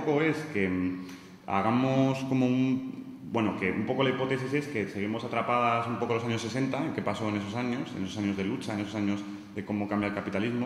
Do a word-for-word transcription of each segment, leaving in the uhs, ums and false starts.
poco es que mm, hagamos como un... Bueno, que un poco la hipótesis es que seguimos atrapadas un poco en los años sesenta, en qué pasó en esos años, en esos años de lucha, en esos años de cómo cambia el capitalismo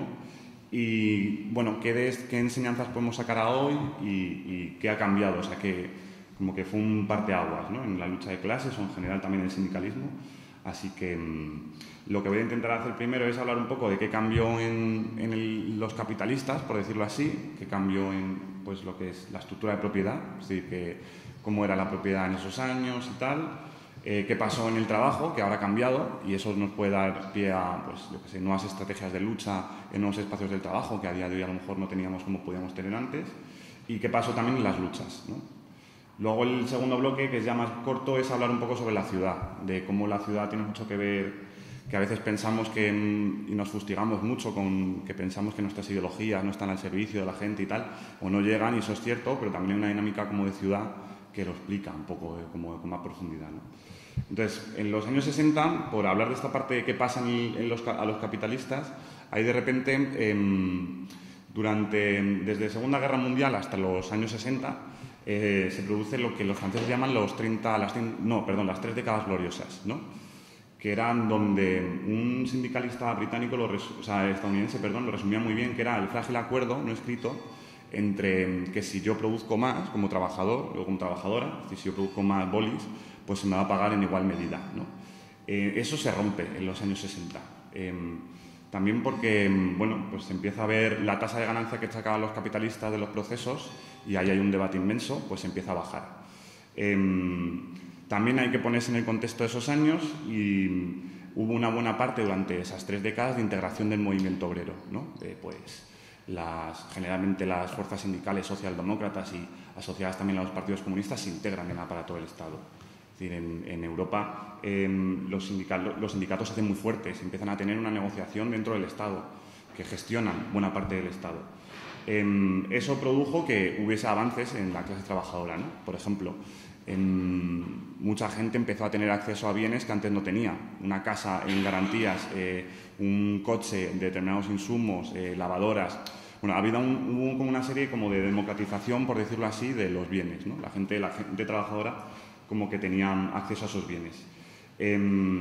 y, bueno, qué, de, qué enseñanzas podemos sacar a hoy y, y qué ha cambiado. O sea, que como que fue un parteaguas, ¿no?, en la lucha de clases o en general también en el sindicalismo. Así que mmm, lo que voy a intentar hacer primero es hablar un poco de qué cambió en, en el, los capitalistas, por decirlo así, qué cambió en pues, lo que es la estructura de propiedad, es decir, que cómo era la propiedad en esos años y tal, eh, qué pasó en el trabajo, que ahora ha cambiado, y eso nos puede dar pie a pues, yo qué sé, nuevas estrategias de lucha en nuevos espacios del trabajo, que a día de hoy a lo mejor no teníamos como podíamos tener antes, y qué pasó también en las luchas, ¿no? Luego el segundo bloque, que es ya más corto, es hablar un poco sobre la ciudad, de cómo la ciudad tiene mucho que ver, que a veces pensamos que, y nos fustigamos mucho con que pensamos que nuestras ideologías no están al servicio de la gente y tal, o no llegan, y eso es cierto, pero también hay una dinámica como de ciudad que lo explica un poco eh, como, con más profundidad, ¿no? Entonces, en los años sesenta, por hablar de esta parte de qué pasa en, en los, a los capitalistas, hay de repente, eh, durante, desde Segunda Guerra Mundial hasta los años sesenta, eh, se produce lo que los franceses llaman los treinta, las, no, perdón, las tres décadas gloriosas, ¿no?, que eran donde un sindicalista británico, lo res, o sea, estadounidense, perdón, lo resumía muy bien, que era el frágil acuerdo no escrito entre que si yo produzco más como trabajador o como trabajadora, es decir, si yo produzco más bolis, pues se me va a pagar en igual medida, ¿no? Eh, eso se rompe en los años sesenta. Eh, también porque, bueno, pues se empieza a ver la tasa de ganancia que sacaban los capitalistas de los procesos, y ahí hay un debate inmenso, pues se empieza a bajar. Eh, también hay que ponerse en el contexto de esos años, y hubo una buena parte durante esas tres décadas de integración del movimiento obrero, ¿no? Eh, pues, Las, generalmente las fuerzas sindicales socialdemócratas y asociadas también a los partidos comunistas se integran en el aparato del Estado. Es decir, en, en Europa eh, los, sindicatos, los sindicatos se hacen muy fuertes, empiezan a tener una negociación dentro del Estado, que gestionan buena parte del Estado. Eh, eso produjo que hubiese avances en la clase trabajadora, ¿no? Por ejemplo, en, mucha gente empezó a tener acceso a bienes que antes no tenía. Una casa en garantías, eh, un coche de determinados insumos, eh, lavadoras. Bueno, ha habido un, hubo como una serie como de democratización, por decirlo así, de los bienes, ¿no? La gente, la gente trabajadora como que tenían acceso a esos bienes. Eh,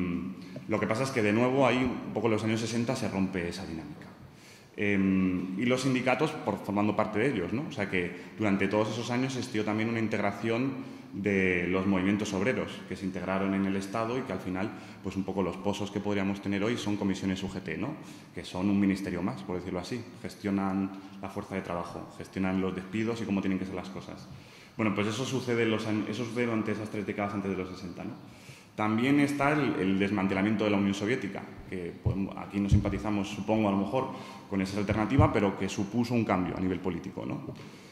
lo que pasa es que, de nuevo, ahí, un poco en los años sesenta, se rompe esa dinámica. Eh, y los sindicatos por, formando parte de ellos, ¿no? O sea que durante todos esos años existió también una integración de los movimientos obreros que se integraron en el Estado, y que al final, pues un poco los pozos que podríamos tener hoy son comisiones U G T, ¿no?, que son un ministerio más, por decirlo así. Gestionan la fuerza de trabajo, gestionan los despidos y cómo tienen que ser las cosas. Bueno, pues eso sucede, en los años, eso sucede durante esas tres décadas antes de los sesenta, ¿no? También está el, el desmantelamiento de la Unión Soviética, que pues, aquí no simpatizamos, supongo, a lo mejor, con esa alternativa, pero que supuso un cambio a nivel político, ¿no?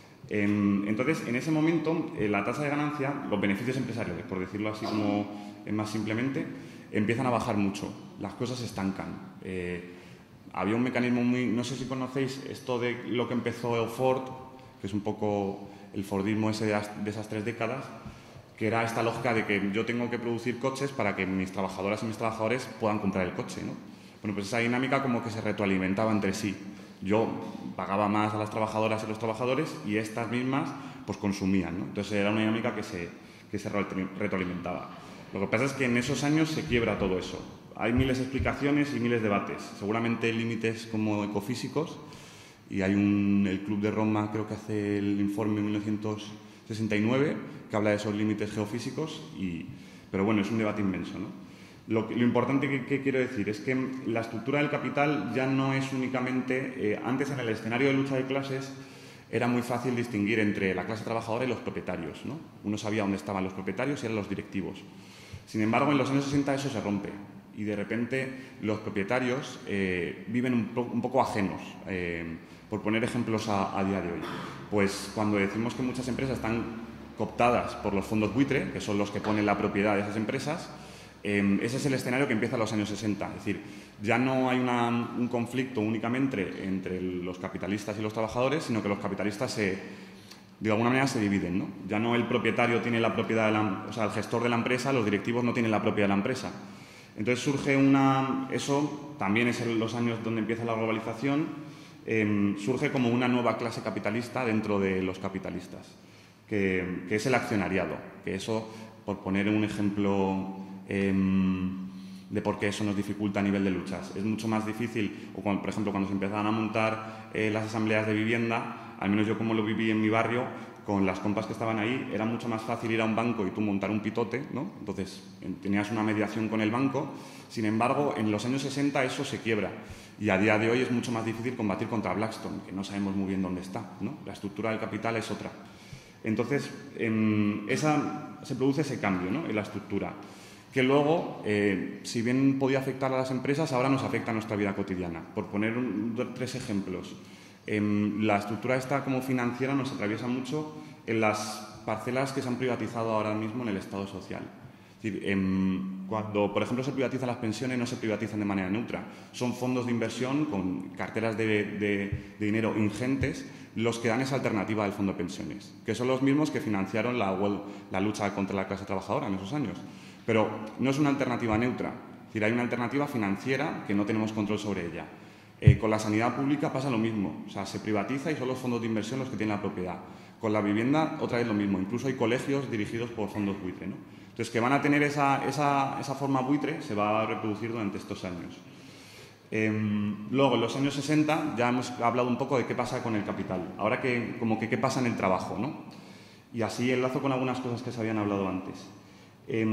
Entonces, en ese momento, la tasa de ganancia, los beneficios empresariales, por decirlo así como más simplemente, empiezan a bajar mucho, las cosas se estancan. Eh, había un mecanismo muy... No sé si conocéis esto de lo que empezó Ford, que es un poco el Fordismo ese de, las, de esas tres décadas, que era esta lógica de que yo tengo que producir coches para que mis trabajadoras y mis trabajadores puedan comprar el coche, ¿no? Bueno, pues esa dinámica como que se retroalimentaba entre sí. Yo pagaba más a las trabajadoras y los trabajadores, y estas mismas pues consumían, ¿no? Entonces era una dinámica que se, que se retroalimentaba. Lo que pasa es que en esos años se quiebra todo eso. Hay miles de explicaciones y miles de debates. Seguramente límites como ecofísicos, y hay un, el Club de Roma creo que hace el informe en mil novecientos sesenta y nueve que habla de esos límites geofísicos, y, pero bueno, es un debate inmenso, ¿no? Lo, lo importante que, que quiero decir es que la estructura del capital ya no es únicamente... Eh, antes, en el escenario de lucha de clases, era muy fácil distinguir entre la clase trabajadora y los propietarios, ¿no? Uno sabía dónde estaban los propietarios y eran los directivos. Sin embargo, en los años sesenta eso se rompe, y de repente los propietarios eh, viven un, po un poco ajenos. Eh, por poner ejemplos a, a día de hoy, pues cuando decimos que muchas empresas están cooptadas por los fondos buitre, que son los que ponen la propiedad de esas empresas, eh, ese es el escenario que empieza en los años sesenta. Es decir, ya no hay una, un conflicto únicamente entre los capitalistas y los trabajadores, sino que los capitalistas se, de alguna manera se dividen, ¿no? Ya no el propietario tiene la propiedad, de la, o sea, el gestor de la empresa, los directivos no tienen la propiedad de la empresa. Entonces surge una... Eso también es en los años donde empieza la globalización, eh, surge como una nueva clase capitalista dentro de los capitalistas, que, que es el accionariado, que eso, por poner un ejemplo eh, de por qué eso nos dificulta a nivel de luchas, es mucho más difícil, o cuando, por ejemplo, cuando se empezaban a montar eh, las asambleas de vivienda, al menos yo como lo viví en mi barrio, con las compas que estaban ahí, era mucho más fácil ir a un banco y tú montar un pitote, ¿no? Entonces, tenías una mediación con el banco. Sin embargo, en los años sesenta eso se quiebra y a día de hoy es mucho más difícil combatir contra Blackstone, que no sabemos muy bien dónde está, ¿no? La estructura del capital es otra. Entonces, en esa, se produce ese cambio, ¿no?, en la estructura, que luego, eh, si bien podía afectar a las empresas, ahora nos afecta a nuestra vida cotidiana. Por poner un, tres ejemplos. Eh, la estructura esta como financiera nos atraviesa mucho en las parcelas que se han privatizado ahora mismo en el Estado social. Es decir, eh, cuando, por ejemplo, se privatizan las pensiones, no se privatizan de manera neutra. Son fondos de inversión con carteras de, de, de dinero ingentes los que dan esa alternativa del fondo de pensiones, que son los mismos que financiaron la, la lucha contra la clase trabajadora en esos años. Pero no es una alternativa neutra. Es decir, hay una alternativa financiera que no tenemos control sobre ella. Eh, con la sanidad pública pasa lo mismo, o sea, se privatiza y son los fondos de inversión los que tienen la propiedad. Con la vivienda otra vez lo mismo, incluso hay colegios dirigidos por fondos buitre, ¿no? Entonces, que van a tener esa, esa, esa forma buitre se va a reproducir durante estos años. Eh, luego, en los años sesenta ya hemos hablado un poco de qué pasa con el capital, ahora que, como que qué pasa en el trabajo, ¿no? Y así enlazo con algunas cosas que se habían hablado antes. Eh,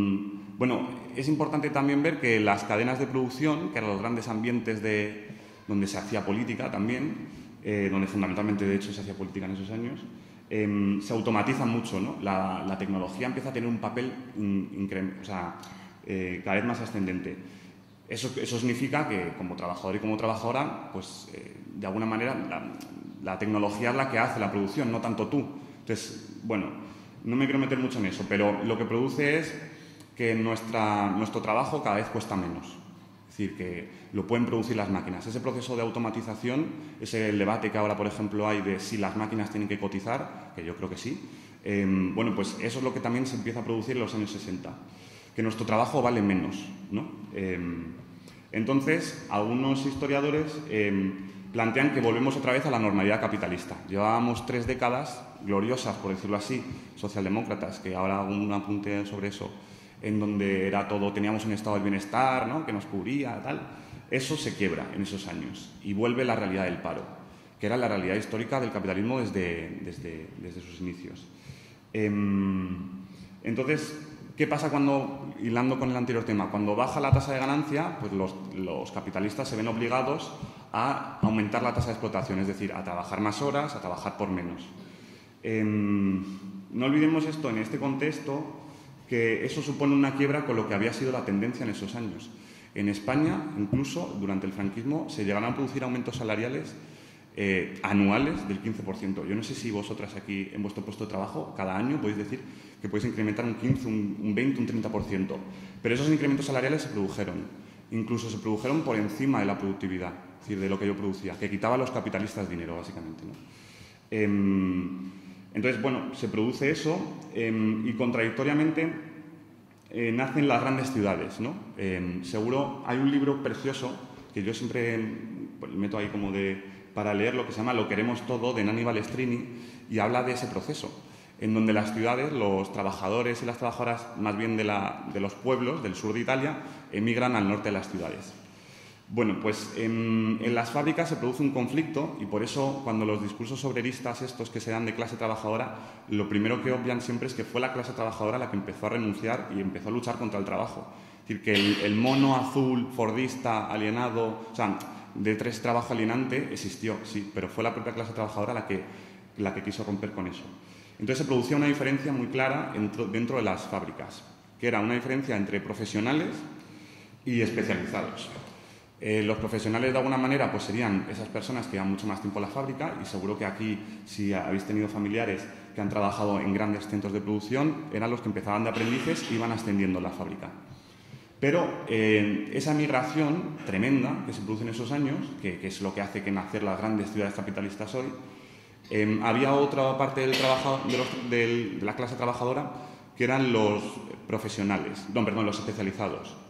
bueno, es importante también ver que las cadenas de producción, que eran los grandes ambientes de donde se hacía política también, eh, donde fundamentalmente de hecho se hacía política en esos años, eh, se automatizan mucho, ¿no? La, la tecnología empieza a tener un papel in, o sea, eh, cada vez más ascendente. Eso, eso significa que como trabajador y como trabajadora, pues eh, de alguna manera la, la tecnología es la que hace la producción, no tanto tú. Entonces, bueno, no me quiero meter mucho en eso, pero lo que produce es que nuestra, nuestro trabajo cada vez cuesta menos. Es decir, que lo pueden producir las máquinas. Ese proceso de automatización, ese el debate que ahora, por ejemplo, hay de si las máquinas tienen que cotizar, que yo creo que sí, eh, bueno, pues eso es lo que también se empieza a producir en los años sesenta, que nuestro trabajo vale menos, ¿no? Eh, entonces, algunos historiadores eh, plantean que volvemos otra vez a la normalidad capitalista. Llevábamos tres décadas gloriosas, por decirlo así, socialdemócratas, que ahora hago un apunte sobre eso, en donde era todo, teníamos un estado del bienestar, ¿no?, que nos cubría, tal. Eso se quiebra en esos años y vuelve la realidad del paro, que era la realidad histórica del capitalismo desde, desde, desde sus inicios. Eh, entonces, ¿qué pasa cuando, hilando con el anterior tema, cuando baja la tasa de ganancia, pues los, los capitalistas se ven obligados a aumentar la tasa de explotación, es decir, a trabajar más horas, a trabajar por menos. Eh, no olvidemos esto en este contexto, que eso supone una quiebra con lo que había sido la tendencia en esos años. En España, incluso, durante el franquismo, se llegaron a producir aumentos salariales eh, anuales del quince por ciento. Yo no sé si vosotras aquí, en vuestro puesto de trabajo, cada año podéis decir que podéis incrementar un quince, un, un veinte, un treinta por ciento. Pero esos incrementos salariales se produjeron. Incluso se produjeron por encima de la productividad, es decir, de lo que yo producía, que quitaba a los capitalistas dinero, básicamente, ¿no? Eh, Entonces, bueno, se produce eso eh, y contradictoriamente eh, nacen las grandes ciudades, ¿no? Eh, seguro hay un libro precioso que yo siempre pues, meto ahí como de para leer, lo que se llama Lo queremos todo, de Nanni Balestrini, y habla de ese proceso, en donde las ciudades, los trabajadores y las trabajadoras, más bien de, la, de los pueblos del sur de Italia, emigran al norte de las ciudades. Bueno, pues en, en las fábricas se produce un conflicto y por eso cuando los discursos obreristas estos que se dan de clase trabajadora, lo primero que obvian siempre es que fue la clase trabajadora la que empezó a renunciar y empezó a luchar contra el trabajo. Es decir, que el, el mono azul, fordista, alienado, o sea, de tres trabajo alienante existió, sí, pero fue la propia clase trabajadora la que, la que quiso romper con eso. Entonces se producía una diferencia muy clara dentro, dentro de las fábricas, que era una diferencia entre profesionales y especializados. Eh, los profesionales, de alguna manera, pues serían esas personas que llevan mucho más tiempo en la fábrica, y seguro que aquí, si habéis tenido familiares que han trabajado en grandes centros de producción, eran los que empezaban de aprendices y iban ascendiendo en la fábrica. Pero eh, esa migración tremenda que se produce en esos años, que, que es lo que hace que nacer las grandes ciudades capitalistas hoy, eh, había otra parte del trabajo, de, los, del, de la clase trabajadora que eran los profesionales, no, perdón, los especializados.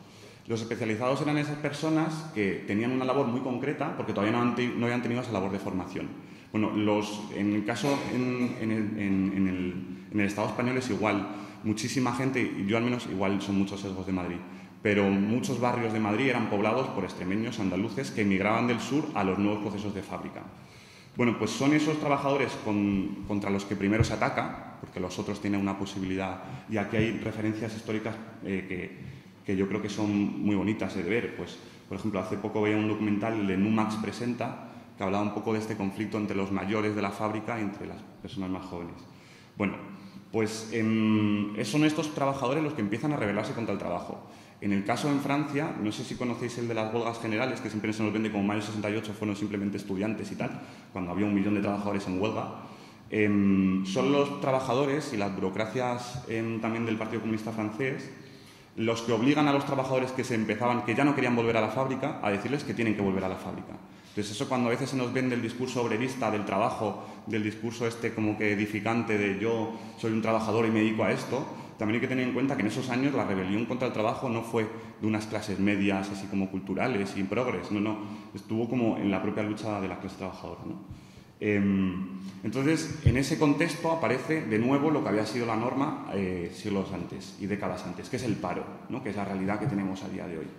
Los especializados eran esas personas que tenían una labor muy concreta porque todavía no, han te, no habían tenido esa labor de formación. Bueno, los, en el caso, en, en, el, en, en, el, en el Estado español es igual. Muchísima gente, y yo al menos, igual son muchos sesgos de Madrid, pero muchos barrios de Madrid eran poblados por extremeños andaluces que emigraban del sur a los nuevos procesos de fábrica. Bueno, pues son esos trabajadores con, contra los que primero se ataca, porque los otros tienen una posibilidad, y aquí hay referencias históricas eh, que, que yo creo que son muy bonitas de ver. Pues, por ejemplo, hace poco veía un documental de Numax Presenta, que hablaba un poco de este conflicto entre los mayores de la fábrica y entre las personas más jóvenes. Bueno, pues eh, son estos trabajadores los que empiezan a rebelarse contra el trabajo. En el caso en Francia, no sé si conocéis el de las huelgas generales, que siempre se nos vende como mayo sesenta y ocho fueron simplemente estudiantes y tal, cuando había un millón de trabajadores en huelga. Eh, son los trabajadores y las burocracias eh, también del Partido Comunista francés los que obligan a los trabajadores que se empezaban, que ya no querían volver a la fábrica, a decirles que tienen que volver a la fábrica. Entonces eso, cuando a veces se nos vende el discurso obrerista del trabajo, del discurso este como que edificante de yo soy un trabajador y me dedico a esto, también hay que tener en cuenta que en esos años la rebelión contra el trabajo no fue de unas clases medias así como culturales y progres, no, no, estuvo como en la propia lucha de la clase trabajadora, ¿no? Eh, entonces, en ese contexto aparece de nuevo lo que había sido la norma eh, siglos antes y décadas antes, que es el paro, ¿no? Que es la realidad que tenemos a día de hoy.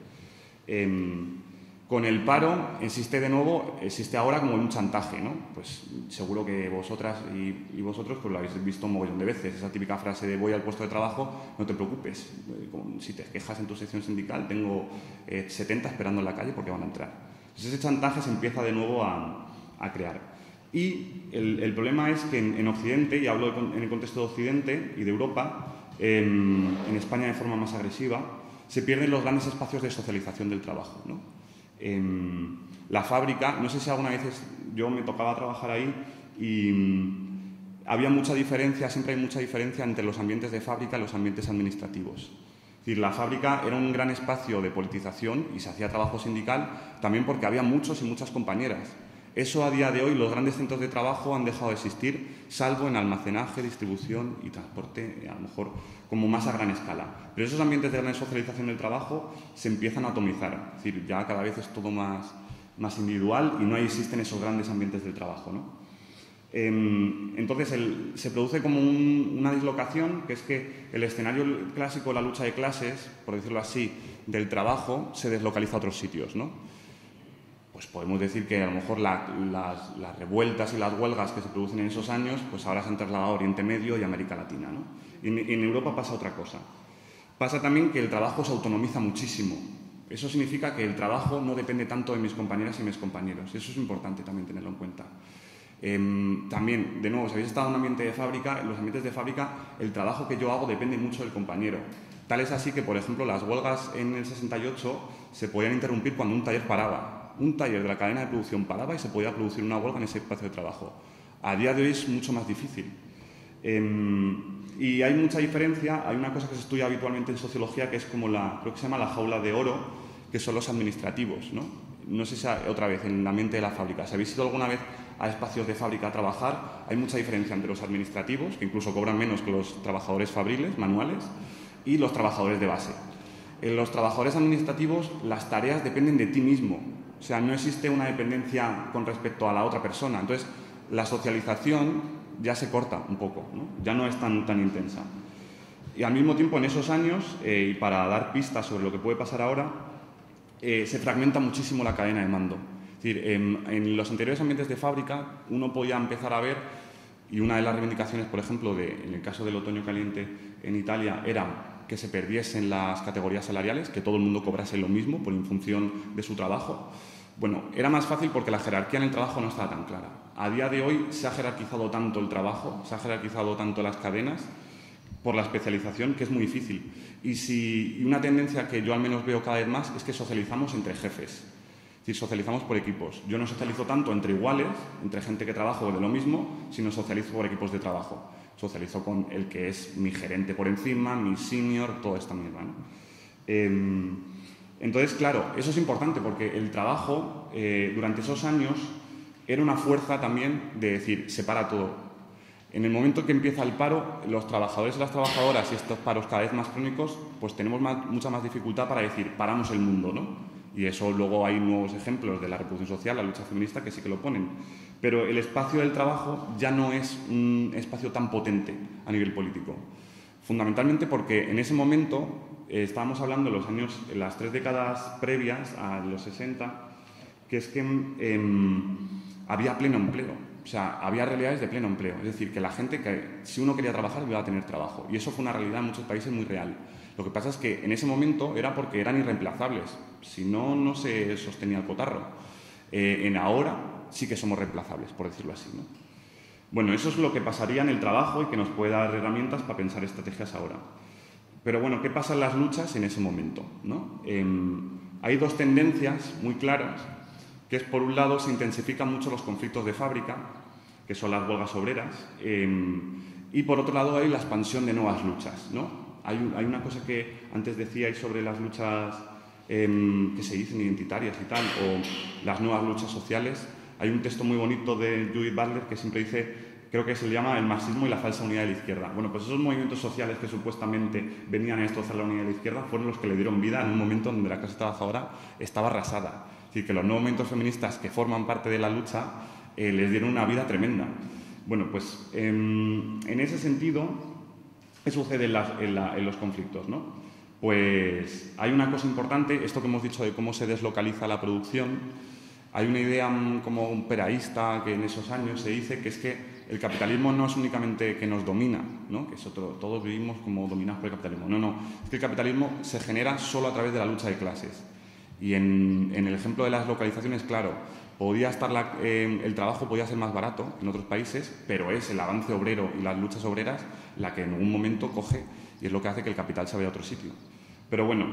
Eh, Con el paro existe de nuevo, existe ahora como un chantaje, ¿no? Pues seguro que vosotras y, y vosotros pues lo habéis visto un mogollón de veces, esa típica frase de voy al puesto de trabajo, no te preocupes, como si te quejas en tu sección sindical, tengo eh, setenta esperando en la calle porque van a entrar. Entonces ese chantaje se empieza de nuevo a, a crear. Y el, el problema es que en, en Occidente, y hablo en el contexto de Occidente y de Europa, eh, en España de forma más agresiva, se pierden los grandes espacios de socialización del trabajo, ¿no? Eh, la fábrica, no sé si alguna vez yo me tocaba trabajar ahí y um, había mucha diferencia, siempre hay mucha diferencia entre los ambientes de fábrica y los ambientes administrativos. Es decir, la fábrica era un gran espacio de politización y se hacía trabajo sindical también porque había muchos y muchas compañeras. Eso a día de hoy los grandes centros de trabajo han dejado de existir, salvo en almacenaje, distribución y transporte, a lo mejor como más a gran escala. Pero esos ambientes de gran socialización del trabajo se empiezan a atomizar, es decir, ya cada vez es todo más, más individual y no existen esos grandes ambientes del trabajo, ¿no? Eh, entonces el, se produce como un, una dislocación, que es que el escenario clásico, la lucha de clases, por decirlo así, del trabajo, se deslocaliza a otros sitios, ¿no? Pues podemos decir que a lo mejor la, las, las revueltas y las huelgas que se producen en esos años, pues ahora se han trasladado a Oriente Medio y América Latina, ¿no? Y en, en Europa pasa otra cosa. Pasa también que el trabajo se autonomiza muchísimo. Eso significa que el trabajo no depende tanto de mis compañeras y mis compañeros. Eso es importante también tenerlo en cuenta. Eh, también, de nuevo, si habéis estado en un ambiente de fábrica, en los ambientes de fábrica el trabajo que yo hago depende mucho del compañero. Tal es así que, por ejemplo, las huelgas en el sesenta y ocho se podían interrumpir cuando un taller paraba. Un taller de la cadena de producción paraba y se podía producir una huelga en ese espacio de trabajo. A día de hoy es mucho más difícil. Eh, y hay mucha diferencia. Hay una cosa que se estudia habitualmente en sociología que es como la, creo que se llama la jaula de oro, que son los administrativos, ¿no? No sé si otra vez en el ambiente de la fábrica. Si habéis ido alguna vez a espacios de fábrica a trabajar, hay mucha diferencia entre los administrativos, que incluso cobran menos que los trabajadores fabriles, manuales, y los trabajadores de base. En los trabajadores administrativos las tareas dependen de ti mismo. O sea, no existe una dependencia con respecto a la otra persona. Entonces, la socialización ya se corta un poco, ¿no? Ya no es tan, tan intensa. Y al mismo tiempo, en esos años, eh, y para dar pistas sobre lo que puede pasar ahora, eh, se fragmenta muchísimo la cadena de mando. Es decir, en, en los anteriores ambientes de fábrica, uno podía empezar a ver, y una de las reivindicaciones, por ejemplo, de, en el caso del otoño caliente en Italia, era que se perdiesen las categorías salariales, que todo el mundo cobrase lo mismo por en función de su trabajo. Bueno, era más fácil porque la jerarquía en el trabajo no estaba tan clara. A día de hoy se ha jerarquizado tanto el trabajo, se ha jerarquizado tanto las cadenas por la especialización que es muy difícil. Y, si, y una tendencia que yo al menos veo cada vez más es que socializamos entre jefes. Es decir, socializamos por equipos. Yo no socializo tanto entre iguales, entre gente que trabaja de lo mismo, sino socializo por equipos de trabajo. Socializo con el que es mi gerente por encima, mi senior, toda esta mierda, ¿no? Eh, entonces, claro, eso es importante porque el trabajo eh, durante esos años era una fuerza también de decir, separa todo. En el momento que empieza el paro, los trabajadores y las trabajadoras y estos paros cada vez más crónicos, pues tenemos más, mucha más dificultad para decir, paramos el mundo, ¿no? Y eso luego hay nuevos ejemplos de la reproducción social, la lucha feminista, que sí que lo ponen. Pero el espacio del trabajo ya no es un espacio tan potente a nivel político. Fundamentalmente porque en ese momento, eh, estábamos hablando de los años, en las tres décadas previas a los sesenta, que es que eh, había pleno empleo. O sea, había realidades de pleno empleo. Es decir, que la gente, que si uno quería trabajar, iba a tener trabajo. Y eso fue una realidad en muchos países muy real. Lo que pasa es que en ese momento era porque eran irreemplazables. Si no, no se sostenía el cotarro. Eh, en ahora sí que somos reemplazables, por decirlo así, ¿no? Bueno, eso es lo que pasaría en el trabajo y que nos puede dar herramientas para pensar estrategias ahora. Pero bueno, ¿qué pasa en las luchas en ese momento, ¿no? Eh, hay dos tendencias muy claras, que es, por un lado, se intensifican mucho los conflictos de fábrica, que son las huelgas obreras, eh, y por otro lado hay la expansión de nuevas luchas, ¿no? Hay, hay una cosa que antes decíais sobre las luchas eh, que se dicen identitarias y tal, o las nuevas luchas sociales. Hay un texto muy bonito de Judith Butler que siempre dice, creo que se le llama el marxismo y la falsa unidad de la izquierda. Bueno, pues esos movimientos sociales que supuestamente venían a destrozar la unidad de la izquierda fueron los que le dieron vida en un momento donde la clase trabajadora estaba arrasada. Es decir, que los nuevos movimientos feministas que forman parte de la lucha eh, les dieron una vida tremenda. Bueno, pues eh, en ese sentido, ¿qué sucede en, las, en, la, en los conflictos, ¿no? Pues hay una cosa importante, esto que hemos dicho de cómo se deslocaliza la producción. Hay una idea como un peraísta que en esos años se dice que es que el capitalismo no es únicamente que nos domina, ¿no? Que es otro, todos vivimos como dominados por el capitalismo. No, no, es que el capitalismo se genera solo a través de la lucha de clases. Y en, en el ejemplo de las localizaciones, claro, podía estar la, eh, el trabajo podía ser más barato en otros países, pero es el avance obrero y las luchas obreras la que en algún momento coge y es lo que hace que el capital se vaya a otro sitio. Pero bueno,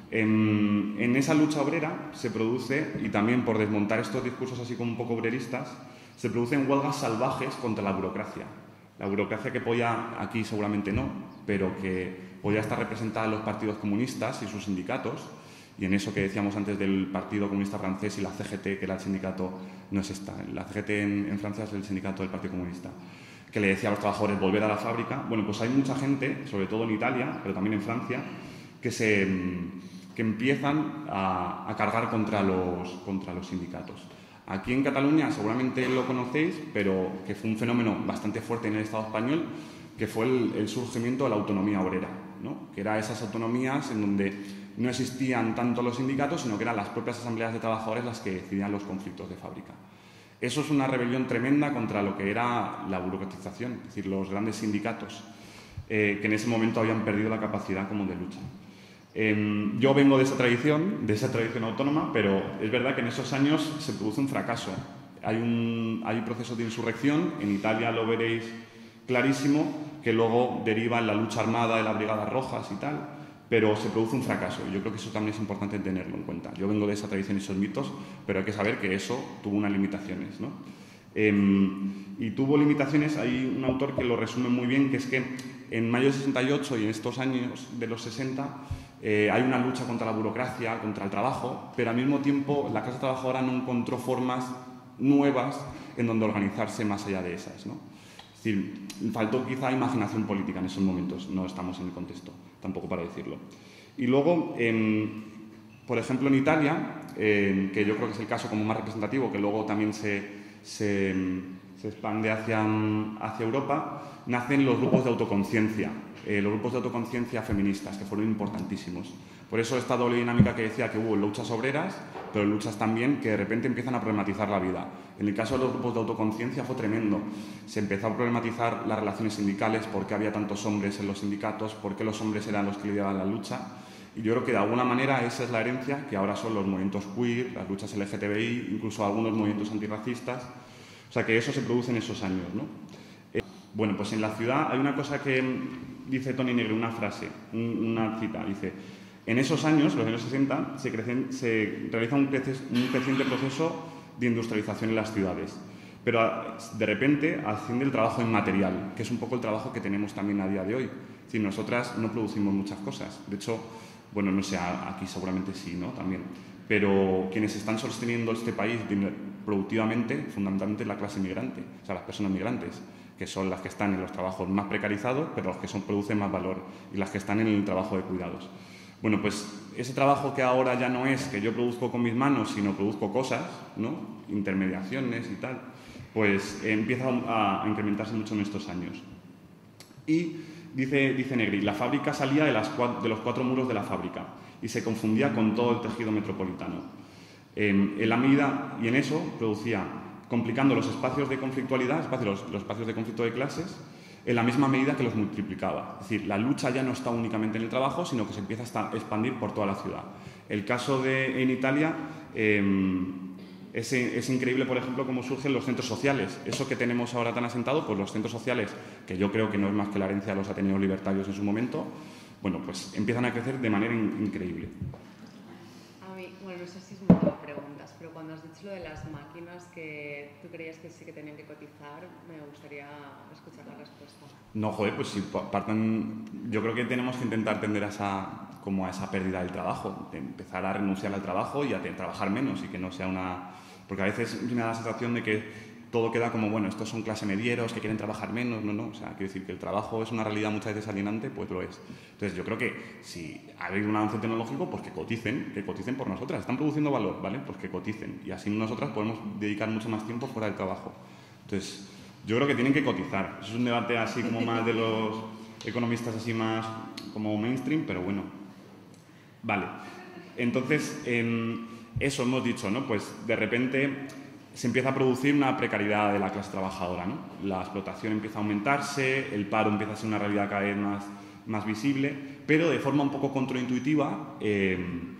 en, en esa lucha obrera se produce, y también por desmontar estos discursos así como un poco obreristas, se producen huelgas salvajes contra la burocracia. La burocracia que podía, aquí seguramente no, pero que podía estar representada en los partidos comunistas y sus sindicatos, y en eso que decíamos antes del Partido Comunista Francés y la C G T, que era el sindicato, no es esta, la C G T en, en Francia es el sindicato del Partido Comunista, que le decía a los trabajadores volver a la fábrica. Bueno, pues hay mucha gente, sobre todo en Italia, pero también en Francia, que, se, que empiezan a, a cargar contra los, contra los sindicatos. Aquí en Cataluña seguramente lo conocéis, pero que fue un fenómeno bastante fuerte en el Estado español, que fue el, el surgimiento de la autonomía obrera, ¿no? Que eran esas autonomías en donde no existían tanto los sindicatos, sino que eran las propias asambleas de trabajadores las que decidían los conflictos de fábrica. Eso es una rebelión tremenda contra lo que era la burocratización, es decir, los grandes sindicatos, eh, que en ese momento habían perdido la capacidad como de lucha. Eh, yo vengo de esa tradición, de esa tradición autónoma, pero es verdad que en esos años se produce un fracaso. Hay un, hay un proceso de insurrección, en Italia lo veréis clarísimo, que luego deriva en la lucha armada de las Brigadas Rojas y tal, pero se produce un fracaso, y yo creo que eso también es importante tenerlo en cuenta. Yo vengo de esa tradición y esos mitos, pero hay que saber que eso tuvo unas limitaciones, ¿no? Eh, y tuvo limitaciones, hay un autor que lo resume muy bien, que es que en mayo del sesenta y ocho y en estos años de los sesenta eh, hay una lucha contra la burocracia, contra el trabajo, pero al mismo tiempo la clase trabajadora no encontró formas nuevas en donde organizarse más allá de esas, ¿no? Es decir, faltó quizá imaginación política en esos momentos, no estamos en el contexto, tampoco para decirlo. Y luego, eh, por ejemplo, en Italia, eh, que yo creo que es el caso como más representativo, que luego también se, se, se expande hacia, hacia Europa, nacen los grupos de autoconciencia, eh, los grupos de autoconciencia feministas, que fueron importantísimos. Por eso esta doble dinámica que decía que hubo luchas obreras, pero luchas también que de repente empiezan a problematizar la vida. En el caso de los grupos de autoconciencia fue tremendo. Se empezó a problematizar las relaciones sindicales, por qué había tantos hombres en los sindicatos, por qué los hombres eran los que lideraban la lucha. Y yo creo que de alguna manera esa es la herencia que ahora son los movimientos queer, las luchas L G T B I, incluso algunos movimientos antirracistas. O sea que eso se produce en esos años, ¿no? Eh, bueno, pues en la ciudad hay una cosa que dice Toni Negre, una frase, una cita, dice: en esos años, los años sesenta, se, crecen, se realiza un, creces, un creciente proceso de industrialización en las ciudades. Pero de repente asciende el trabajo inmaterial, que es un poco el trabajo que tenemos también a día de hoy. Es decir, nosotras no producimos muchas cosas. De hecho, bueno, no sé, aquí seguramente sí, ¿no? También. Pero quienes están sosteniendo este país productivamente, fundamentalmente, es la clase migrante, o sea, las personas migrantes. que son las que están en los trabajos más precarizados, pero los que son, producen más valor, y las que están en el trabajo de cuidados. Bueno, pues ese trabajo que ahora ya no es que yo produzco con mis manos, sino produzco cosas, ¿no? Intermediaciones y tal, pues eh, empieza a, a incrementarse mucho en estos años. Y dice, dice Negri, la fábrica salía de, las, de los cuatro muros de la fábrica y se confundía con todo el tejido metropolitano. Eh, en la medida, y en eso producía, complicando los espacios de conflictualidad, espacios, los, los espacios de conflicto de clases, en la misma medida que los multiplicaba. Es decir, la lucha ya no está únicamente en el trabajo, sino que se empieza a expandir por toda la ciudad. El caso de en Italia, eh, es, es increíble, por ejemplo, cómo surgen los centros sociales. Eso que tenemos ahora tan asentado, pues los centros sociales, que yo creo que no es más que la herencia de los ateneos libertarios en su momento, bueno, pues empiezan a crecer de manera in increíble. A mí, bueno, no sé si es un montón de preguntas, pero cuando has dicho lo de las máquinas que tú creías que sí que tenían que cotizar, me gustaría escuchar la respuesta. No, joder, pues si partan... Yo creo que tenemos que intentar tender a esa, como a esa pérdida del trabajo, de empezar a renunciar al trabajo y a trabajar menos y que no sea una... Porque a veces me da la sensación de que todo queda como, bueno, estos son clase medieros que quieren trabajar menos, no, no, o sea, quiero decir que el trabajo es una realidad muchas veces alienante, pues lo es. Entonces yo creo que si ha habido un avance tecnológico, pues que coticen, que coticen por nosotras, están produciendo valor, ¿vale? Pues que coticen y así nosotras podemos dedicar mucho más tiempo fuera del trabajo. Entonces yo creo que tienen que cotizar, eso es un debate así como más de los economistas así más como mainstream, pero bueno, vale. Entonces, eh, eso hemos dicho, ¿no? Pues de repente se empieza a producir una precariedad de la clase trabajadora, ¿no? La explotación empieza a aumentarse, el paro empieza a ser una realidad cada vez más, más visible, pero de forma un poco contraintuitiva, eh,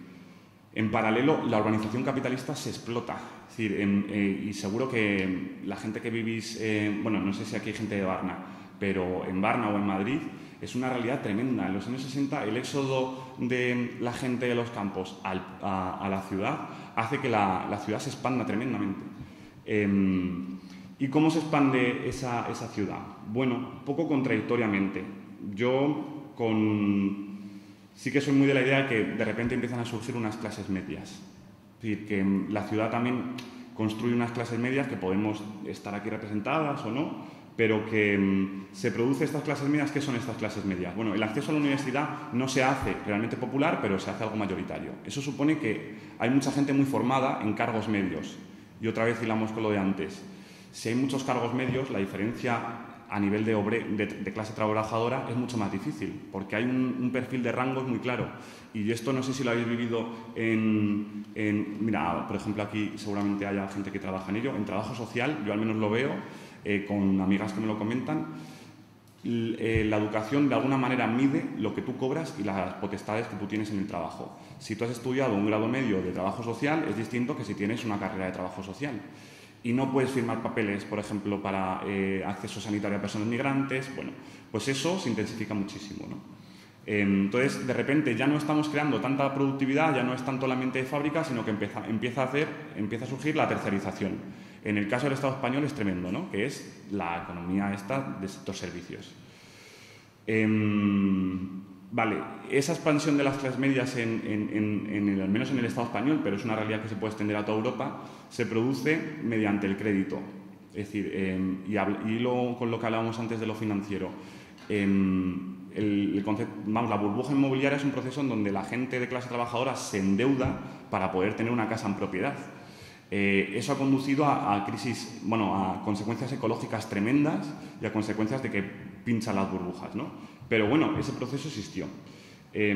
en paralelo, la urbanización capitalista se explota. Es decir, en, eh, y seguro que la gente que vivís, eh, bueno, no sé si aquí hay gente de Varna, pero en Varna o en Madrid es una realidad tremenda. En los años sesenta el éxodo de la gente de los campos al, a, a la ciudad hace que la, la ciudad se expanda tremendamente. Eh, ¿Y cómo se expande esa, esa ciudad? Bueno, poco contradictoriamente. Yo con, sí que soy muy de la idea de que de repente empiezan a surgir unas clases medias. Es decir, que la ciudad también construye unas clases medias que podemos estar aquí representadas o no, pero que mmm, se produce estas clases medias. ¿Qué son estas clases medias? Bueno, el acceso a la universidad no se hace realmente popular, pero se hace algo mayoritario. Eso supone que hay mucha gente muy formada en cargos medios. Y otra vez hilamos con lo de antes. Si hay muchos cargos medios, la diferencia a nivel de, obre, de, de clase trabajadora es mucho más difícil, porque hay un, un perfil de rangos muy claro. Y esto no sé si lo habéis vivido en, en... Mira, por ejemplo, aquí seguramente haya gente que trabaja en ello. En trabajo social, yo al menos lo veo, eh, con amigas que me lo comentan, la educación de alguna manera mide lo que tú cobras y las potestades que tú tienes en el trabajo. Si tú has estudiado un grado medio de trabajo social, es distinto que si tienes una carrera de trabajo social. Y no puedes firmar papeles, por ejemplo, para eh, acceso sanitario a personas migrantes. Bueno, pues eso se intensifica muchísimo, ¿no? Eh, entonces, de repente ya no estamos creando tanta productividad, ya no es tanto la mente de fábrica, sino que empieza, empieza, a, hacer, empieza a surgir la tercerización. En el caso del Estado español es tremendo, ¿no? Que es la economía esta de sector servicios. Eh, vale, esa expansión de las clases medias, en, en, en, en el, al menos en el Estado español, pero es una realidad que se puede extender a toda Europa, se produce mediante el crédito. Es decir, eh, y, y lo, con lo que hablábamos antes de lo financiero, eh, el, el concepto, vamos, la burbuja inmobiliaria es un proceso en donde la gente de clase trabajadora se endeuda para poder tener una casa en propiedad. Eh, eso ha conducido a, a crisis, bueno, a consecuencias ecológicas tremendas y a consecuencias de que pinchan las burbujas, ¿no? Pero bueno, ese proceso existió. Eh,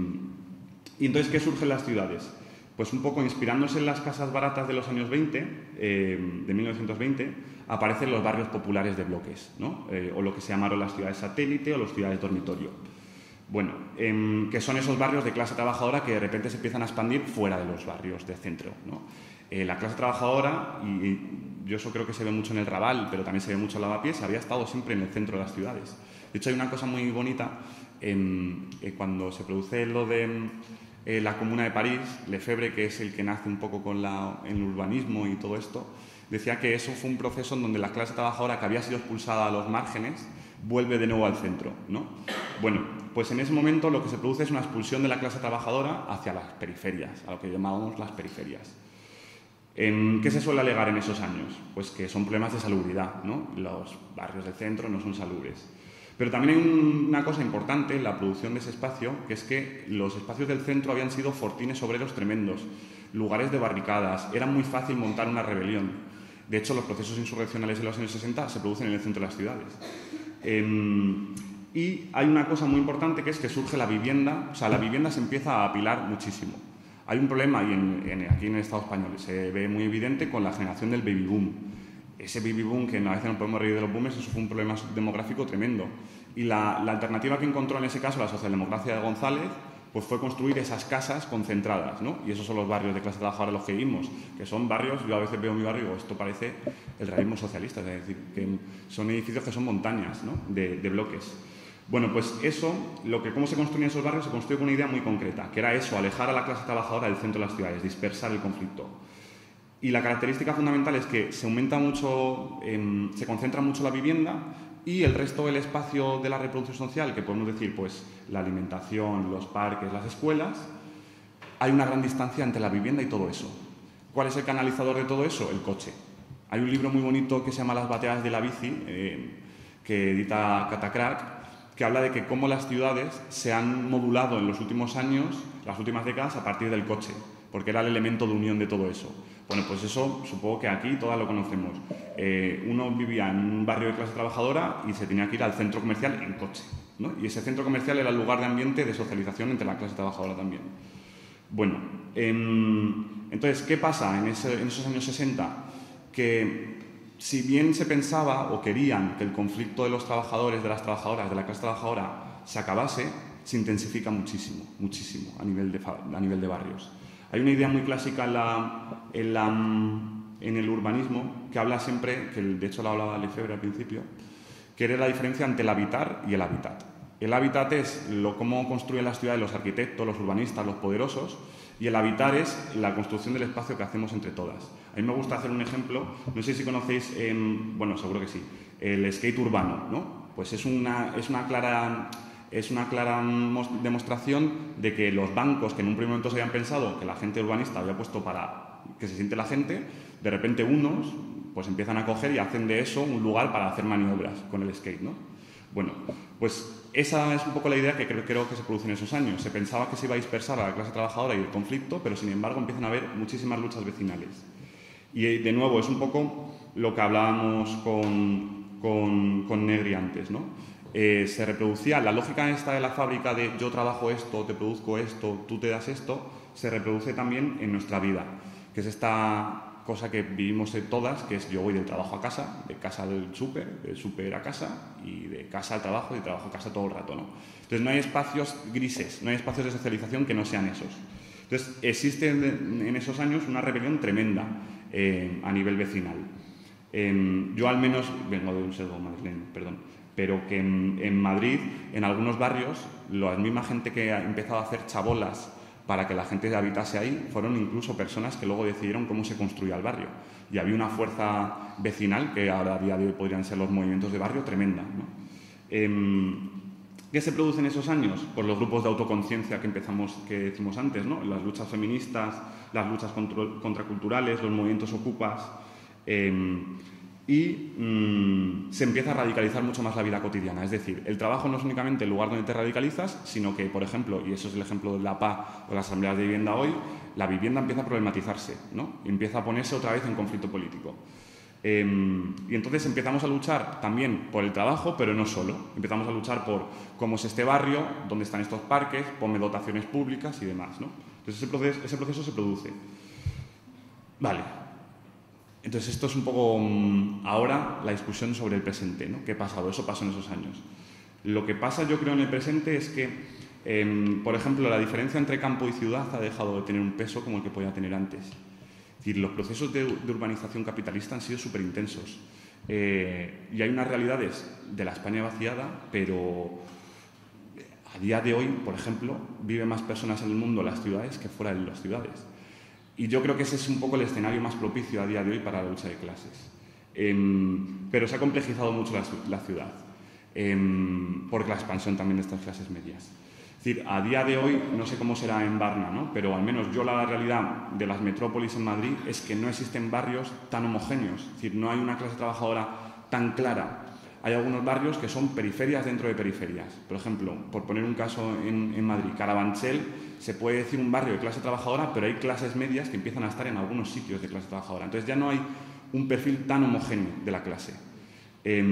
¿Y entonces qué surge en las ciudades? Pues un poco inspirándose en las casas baratas de los años veinte, eh, de mil novecientos veinte, aparecen los barrios populares de bloques, ¿no? Eh, o lo que se llamaron las ciudades satélite o las ciudades dormitorio. Bueno, eh, que son esos barrios de clase trabajadora que de repente se empiezan a expandir fuera de los barrios de centro, ¿no? Eh, la clase trabajadora, y, y yo eso creo que se ve mucho en el Raval, pero también se ve mucho en Lavapiés, había estado siempre en el centro de las ciudades. De hecho, hay una cosa muy bonita, eh, eh, cuando se produce lo de eh, la Comuna de París, Lefebvre, que es el que nace un poco con la, el urbanismo y todo esto, decía que eso fue un proceso en donde la clase trabajadora que había sido expulsada a los márgenes vuelve de nuevo al centro, ¿no? Bueno, pues en ese momento lo que se produce es una expulsión de la clase trabajadora hacia las periferias, a lo que llamábamos las periferias. ¿Qué se suele alegar en esos años? Pues que son problemas de salubridad, ¿no? Los barrios del centro no son salubres. Pero también hay una cosa importante en la producción de ese espacio, que es que los espacios del centro habían sido fortines obreros tremendos, lugares de barricadas, era muy fácil montar una rebelión. De hecho, los procesos insurreccionales de los años sesenta se producen en el centro de las ciudades. Eh, y hay una cosa muy importante, que es que surge la vivienda, o sea, la vivienda se empieza a apilar muchísimo. Hay un problema, y en, en, aquí en el Estado español se ve muy evidente, con la generación del baby boom. Ese baby boom, que a veces no podemos reír de los boomers, eso fue un problema demográfico tremendo. Y la, la alternativa que encontró en ese caso la socialdemocracia de González, pues fue construir esas casas concentradas, ¿no? Y esos son los barrios de clase trabajadora a los que vivimos, que son barrios, yo a veces veo mi barrio y digo, esto parece el realismo socialista, es decir, que son edificios que son montañas, ¿no? de, de bloques. Bueno, pues eso, lo que, cómo se construyen esos barrios, se construye con una idea muy concreta, que era eso, alejar a la clase trabajadora del centro de las ciudades, dispersar el conflicto. Y la característica fundamental es que se aumenta mucho, eh, se concentra mucho la vivienda y el resto del espacio de la reproducción social, que podemos decir, pues, la alimentación, los parques, las escuelas, hay una gran distancia entre la vivienda y todo eso. ¿Cuál es el canalizador de todo eso? El coche. Hay un libro muy bonito que se llama Las bateadas de la bici, eh, que edita Catacrack, que habla de que cómo las ciudades se han modulado en los últimos años, las últimas décadas, a partir del coche, porque era el elemento de unión de todo eso. Bueno, pues eso supongo que aquí todas lo conocemos. Eh, uno vivía en un barrio de clase trabajadora y se tenía que ir al centro comercial en coche, ¿no? Y ese centro comercial era el lugar de ambiente de socialización entre la clase trabajadora también. Bueno, eh, entonces, ¿qué pasa en, ese, en esos años sesenta? Que si bien se pensaba o querían que el conflicto de los trabajadores, de las trabajadoras, de la clase trabajadora se acabase, se intensifica muchísimo, muchísimo a nivel de, a nivel de barrios. Hay una idea muy clásica en, la, en, la, en el urbanismo que habla siempre, que de hecho lo hablaba Lefebvre al principio, que era la diferencia entre el habitar y el hábitat. El hábitat es lo, cómo construyen las ciudades los arquitectos, los urbanistas, los poderosos, y el habitar es la construcción del espacio que hacemos entre todas. A mí me gusta hacer un ejemplo, no sé si conocéis, eh, bueno, seguro que sí, el skate urbano, ¿no? Pues es una, es una clara... Es una clara demostración de que los bancos que en un primer momento se habían pensado que la gente urbanista había puesto para que se siente la gente, de repente unos pues empiezan a coger y hacen de eso un lugar para hacer maniobras con el skate, ¿no? Bueno, pues esa es un poco la idea que creo, creo que se produce en esos años. Se pensaba que se iba a dispersar a la clase trabajadora y el conflicto, pero sin embargo empiezan a haber muchísimas luchas vecinales. Y de nuevo es un poco lo que hablábamos con, con, con Negri antes, ¿no? Eh, se reproducía, la lógica esta de la fábrica de yo trabajo esto, te produzco esto, tú te das esto, se reproduce también en nuestra vida, que es esta cosa que vivimos todas, que es yo voy del trabajo a casa, de casa al súper, del súper a casa y de casa al trabajo y de trabajo a casa todo el rato, ¿no? Entonces no hay espacios grises, no hay espacios de socialización que no sean esos. Entonces existe en esos años una rebelión tremenda eh, a nivel vecinal. Eh, yo al menos, vengo de un pseudo madrileño, perdón, pero que en, en Madrid, en algunos barrios, la misma gente que ha empezado a hacer chabolas para que la gente habitase ahí, fueron incluso personas que luego decidieron cómo se construía el barrio. Y había una fuerza vecinal, que ahora a día de hoy podrían ser los movimientos de barrio, tremenda, ¿no? Eh, ¿Qué se produce en esos años? Pues los grupos de autoconciencia que empezamos, que decimos antes, ¿no? Las luchas feministas, las luchas contra, contraculturales, los movimientos ocupas... Eh, y mmm, se empieza a radicalizar mucho más la vida cotidiana. Es decir, el trabajo no es únicamente el lugar donde te radicalizas, sino que, por ejemplo, y eso es el ejemplo de la P A o las asambleas de vivienda hoy, la vivienda empieza a problematizarse, ¿no? Y empieza a ponerse otra vez en conflicto político. Eh, y entonces empezamos a luchar también por el trabajo, pero no solo. Empezamos a luchar por cómo es este barrio, dónde están estos parques, ponme dotaciones públicas y demás, ¿no? Entonces ese proceso, ese proceso se produce. Vale. Entonces esto es un poco um, ahora la discusión sobre el presente, ¿no? ¿Qué ha pasado? Eso pasó en esos años. Lo que pasa, yo creo, en el presente es que, eh, por ejemplo, la diferencia entre campo y ciudad ha dejado de tener un peso como el que podía tener antes. Es decir, los procesos de, de urbanización capitalista han sido súper intensos. Eh, y hay unas realidades de la España vaciada, pero a día de hoy, por ejemplo, viven más personas en el mundo en las ciudades que fuera de las ciudades. Y yo creo que ese es un poco el escenario más propicio a día de hoy para la lucha de clases. Eh, pero se ha complejizado mucho la, la ciudad, eh, por la expansión también de estas clases medias. Es decir, a día de hoy, no sé cómo será en Varna, ¿no? Pero al menos yo la realidad de las metrópolis en Madrid es que no existen barrios tan homogéneos. Es decir, no hay una clase trabajadora tan clara. Hay algunos barrios que son periferias dentro de periferias. Por ejemplo, por poner un caso en, en Madrid, Carabanchel se puede decir un barrio de clase trabajadora, pero hay clases medias que empiezan a estar en algunos sitios de clase trabajadora. Entonces ya no hay un perfil tan homogéneo de la clase. Eh,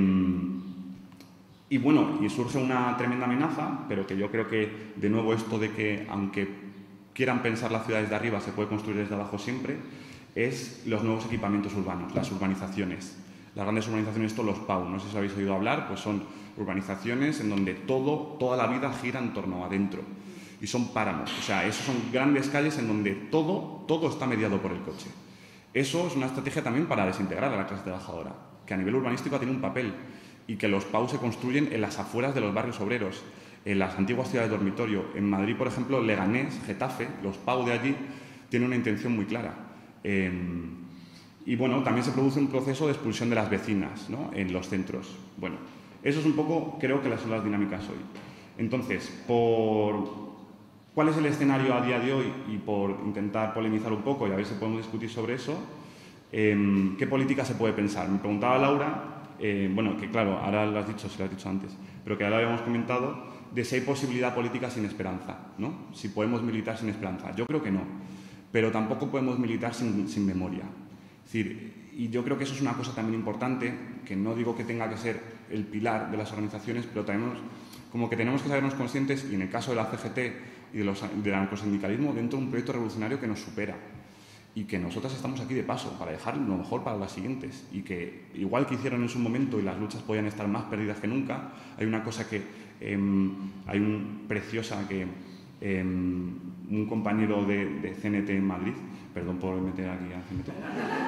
y bueno, y surge una tremenda amenaza, pero que yo creo que, de nuevo, esto de que, aunque quieran pensar las ciudades de arriba, se puede construir desde abajo siempre, es los nuevos equipamientos urbanos, las urbanizaciones. Las grandes urbanizaciones, estos los P A U, no sé si habéis oído hablar, pues son urbanizaciones en donde todo, toda la vida gira en torno a adentro. Y son páramos, o sea, esos son grandes calles en donde todo, todo está mediado por el coche. Eso es una estrategia también para desintegrar a la clase trabajadora, que a nivel urbanístico tiene un papel, y que los P A U se construyen en las afueras de los barrios obreros, en las antiguas ciudades de dormitorio. En Madrid, por ejemplo, Leganés, Getafe, los P A U de allí tienen una intención muy clara. Eh, y bueno, también se produce un proceso de expulsión de las vecinas, ¿no?, en los centros. Bueno, eso es un poco, creo que son las dinámicas hoy. Entonces, por cuál es el escenario a día de hoy y por intentar polemizar un poco y a ver si podemos discutir sobre eso, eh, ¿qué política se puede pensar? Me preguntaba Laura. Eh, bueno, que claro, ahora lo has dicho, si lo has dicho antes, pero que ahora habíamos comentado de si hay posibilidad política sin esperanza, ¿no? Si podemos militar sin esperanza. Yo creo que no, pero tampoco podemos militar sin, sin memoria. Es decir, y yo creo que eso es una cosa también importante, que no digo que tenga que ser el pilar de las organizaciones, pero tenemos, como que tenemos que sabernos conscientes, y en el caso de la C G T y de los, del anarcosindicalismo, dentro de un proyecto revolucionario que nos supera. Y que nosotras estamos aquí de paso, para dejar lo mejor para las siguientes. Y que, igual que hicieron en su momento y las luchas podían estar más perdidas que nunca, hay una cosa que eh, hay un preciosa que eh, un compañero de, de C N T en Madrid, perdón por meter aquí a C N T,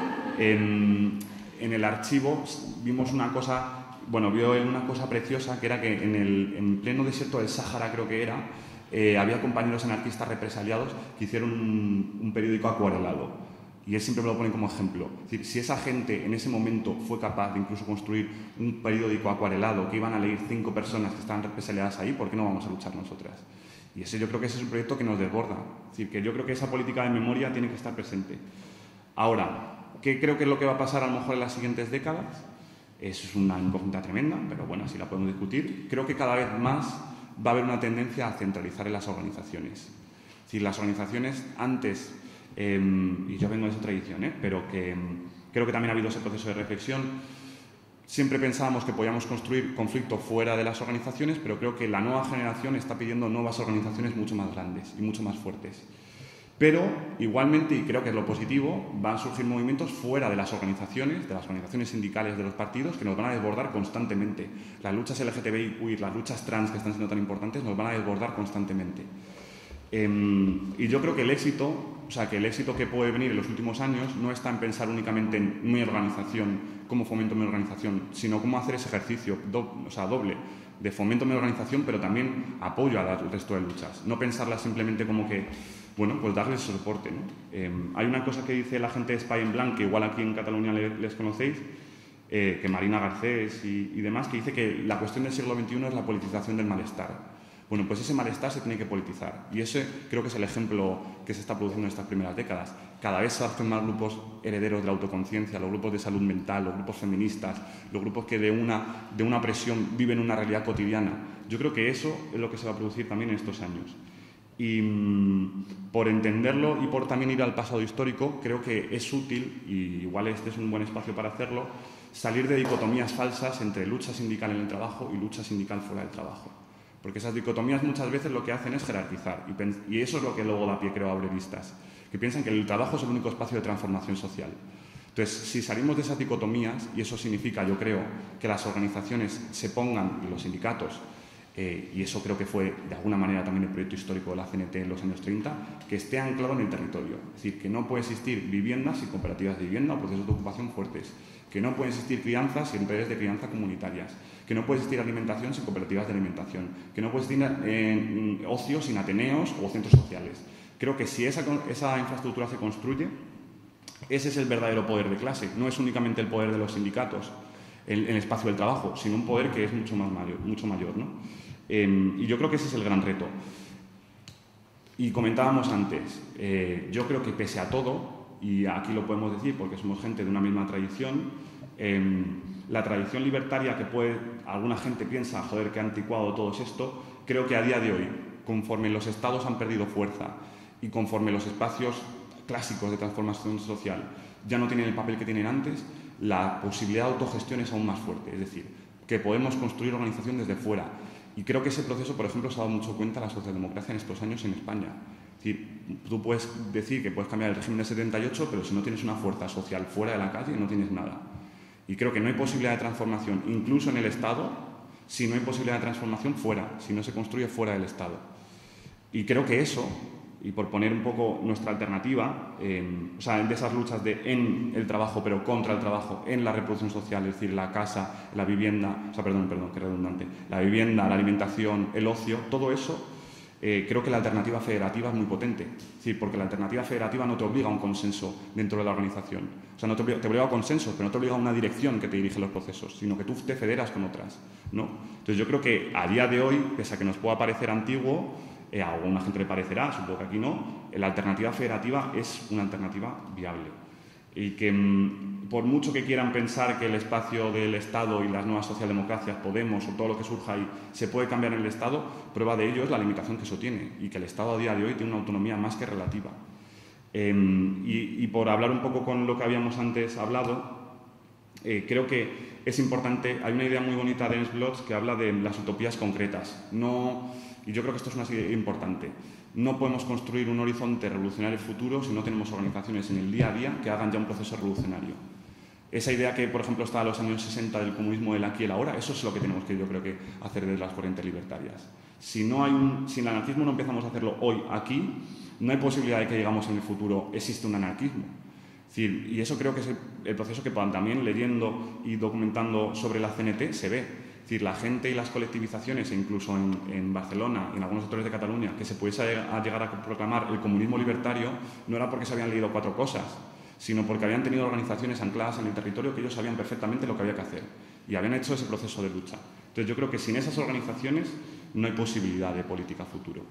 eh, en el archivo vimos una cosa, bueno, vio él una cosa preciosa, que era que en el en pleno desierto del Sáhara, creo que era, Eh, había compañeros anarquistas represaliados que hicieron un, un periódico acuarelado. Y él siempre me lo pone como ejemplo. Es decir, si esa gente en ese momento fue capaz de incluso construir un periódico acuarelado que iban a leer cinco personas que estaban represaliadas ahí, ¿por qué no vamos a luchar nosotras? Y ese yo creo que ese es un proyecto que nos desborda. Es decir, que yo creo que esa política de memoria tiene que estar presente. Ahora, ¿qué creo que es lo que va a pasar a lo mejor en las siguientes décadas? Eso es una incógnita tremenda, pero bueno, así la podemos discutir. Creo que cada vez más va a haber una tendencia a centralizar en las organizaciones. Es decir, las organizaciones antes, eh, y yo vengo de esa tradición, ¿eh? pero que eh, creo que también ha habido ese proceso de reflexión, siempre pensábamos que podíamos construir conflicto fuera de las organizaciones, pero creo que la nueva generación está pidiendo nuevas organizaciones mucho más grandes y mucho más fuertes. Pero, igualmente, y creo que es lo positivo, van a surgir movimientos fuera de las organizaciones, de las organizaciones sindicales de los partidos, que nos van a desbordar constantemente. Las luchas L G T B I Q, las luchas trans que están siendo tan importantes, nos van a desbordar constantemente. Eh, y yo creo que el éxito, o sea, que el éxito que puede venir en los últimos años no está en pensar únicamente en mi organización, cómo fomento mi organización, sino cómo hacer ese ejercicio, do, o sea, doble, de fomento mi organización, pero también apoyo al resto de luchas. No pensarla simplemente como que, bueno, pues darles soporte, ¿no? Eh, hay una cosa que dice la gente de Espai en Blanc, que igual aquí en Cataluña les, les conocéis, eh, que Marina Garcés y, y demás, que dice que la cuestión del siglo veintiuno es la politización del malestar. Bueno, pues ese malestar se tiene que politizar. Y ese creo que es el ejemplo que se está produciendo en estas primeras décadas. Cada vez se hacen más grupos herederos de la autoconciencia, los grupos de salud mental, los grupos feministas, los grupos que de una, de una presión viven una realidad cotidiana. Yo creo que eso es lo que se va a producir también en estos años. Y mmm, por entenderlo y por también ir al pasado histórico, creo que es útil, y igual este es un buen espacio para hacerlo, salir de dicotomías falsas entre lucha sindical en el trabajo y lucha sindical fuera del trabajo. Porque esas dicotomías muchas veces lo que hacen es jerarquizar, y, y eso es lo que luego da pie, creo, a brevistas, que piensan que el trabajo es el único espacio de transformación social. Entonces, si salimos de esas dicotomías, y eso significa, yo creo, que las organizaciones se pongan, y los sindicatos, eh, y eso creo que fue de alguna manera también el proyecto histórico de la C N T en los años treinta, que esté anclado en el territorio. Es decir, que no puede existir viviendas sin cooperativas de vivienda o procesos de ocupación fuertes, que no pueden existir crianzas sin redes de crianza comunitarias, que no puede existir alimentación sin cooperativas de alimentación, que no puede existir eh, ocio sin ateneos o centros sociales. Creo que si esa, esa infraestructura se construye, ese es el verdadero poder de clase. No es únicamente el poder de los sindicatos en el espacio del trabajo, sino un poder que es mucho, más mayor, mucho mayor, ¿no? Eh, y yo creo que ese es el gran reto. Y comentábamos antes, eh, yo creo que pese a todo, y aquí lo podemos decir porque somos gente de una misma tradición, eh, la tradición libertaria que puede, alguna gente piensa, joder, qué anticuado todo es esto, creo que a día de hoy, conforme los estados han perdido fuerza y conforme los espacios clásicos de transformación social ya no tienen el papel que tienen antes, la posibilidad de autogestión es aún más fuerte, es decir, que podemos construir organización desde fuera. Y creo que ese proceso, por ejemplo, se ha dado mucho cuenta la socialdemocracia en estos años en España. Es decir, tú puedes decir que puedes cambiar el régimen de setenta y ocho, pero si no tienes una fuerza social fuera de la calle, no tienes nada. Y creo que no hay posibilidad de transformación, incluso en el Estado, si no hay posibilidad de transformación fuera, si no se construye fuera del Estado. Y creo que eso, y por poner un poco nuestra alternativa, eh, o sea, de esas luchas de en el trabajo, pero contra el trabajo, en la reproducción social, es decir, la casa, la vivienda, o sea, perdón, perdón, qué redundante, la vivienda, la alimentación, el ocio, todo eso, eh, creo que la alternativa federativa es muy potente. Es decir, porque la alternativa federativa no te obliga a un consenso dentro de la organización. O sea, no te obliga, te obliga a consensos, pero no te obliga a una dirección que te dirige los procesos, sino que tú te federas con otras, ¿no? Entonces yo creo que a día de hoy, pese a que nos pueda parecer antiguo, Eh, a alguna gente le parecerá, supongo que aquí no, la alternativa federativa es una alternativa viable. Y que mmm, por mucho que quieran pensar que el espacio del Estado y las nuevas socialdemocracias, Podemos o todo lo que surja ahí, se puede cambiar en el Estado, prueba de ello es la limitación que eso tiene y que el Estado a día de hoy tiene una autonomía más que relativa. Eh, y, y por hablar un poco con lo que habíamos antes hablado, eh, creo que es importante, hay una idea muy bonita de Ernst Bloch que habla de las utopías concretas. No... Y yo creo que esto es una idea importante. No podemos construir un horizonte revolucionario futuro si no tenemos organizaciones en el día a día que hagan ya un proceso revolucionario. Esa idea que, por ejemplo, está a los años sesenta del comunismo del aquí y el ahora, eso es lo que tenemos que, yo creo que, hacer desde las corrientes libertarias. Si, no hay un, si el anarquismo no empezamos a hacerlo hoy, aquí, no hay posibilidad de que llegamos en el futuro, existe un anarquismo. Es decir, y eso creo que es el, el proceso que también leyendo y documentando sobre la C N T se ve. Es decir, la gente y las colectivizaciones, e incluso en, en Barcelona y en algunos sectores de Cataluña, que se pudiese a llegar a proclamar el comunismo libertario, no era porque se habían leído cuatro cosas, sino porque habían tenido organizaciones ancladas en el territorio que ellos sabían perfectamente lo que había que hacer y habían hecho ese proceso de lucha. Entonces yo creo que sin esas organizaciones no hay posibilidad de política futuro.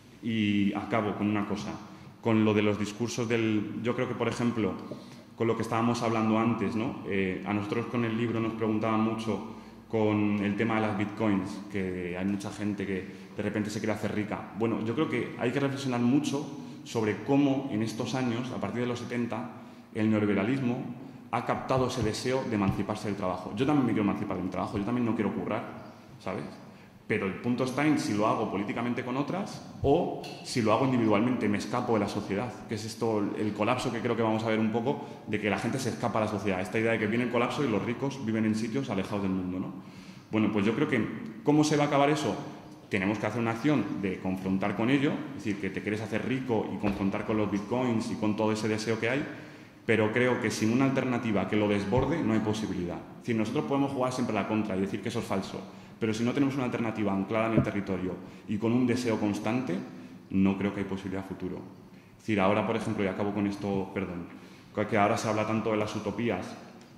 Y acabo con una cosa, con lo de los discursos del... Yo creo que, por ejemplo, con lo que estábamos hablando antes, ¿no? Eh, a nosotros con el libro nos preguntaban mucho con el tema de las bitcoins, que hay mucha gente que de repente se quiere hacer rica. Bueno, yo creo que hay que reflexionar mucho sobre cómo en estos años, a partir de los setenta, el neoliberalismo ha captado ese deseo de emanciparse del trabajo. Yo también me quiero emancipar del trabajo, yo también no quiero currar, ¿sabes? Pero el punto está en si lo hago políticamente con otras o si lo hago individualmente, me escapo de la sociedad, que es esto, el colapso que creo que vamos a ver un poco, de que la gente se escapa a la sociedad, esta idea de que viene el colapso y los ricos viven en sitios alejados del mundo, ¿no? Bueno, pues yo creo que, ¿cómo se va a acabar eso? Tenemos que hacer una acción de confrontar con ello, es decir, que te quieres hacer rico y confrontar con los bitcoins y con todo ese deseo que hay, pero creo que sin una alternativa que lo desborde no hay posibilidad. Es decir, nosotros podemos jugar siempre a la contra y decir que eso es falso, pero si no tenemos una alternativa anclada en el territorio y con un deseo constante, no creo que hay posibilidad futuro. Es decir, ahora, por ejemplo, y acabo con esto, perdón, que ahora se habla tanto de las utopías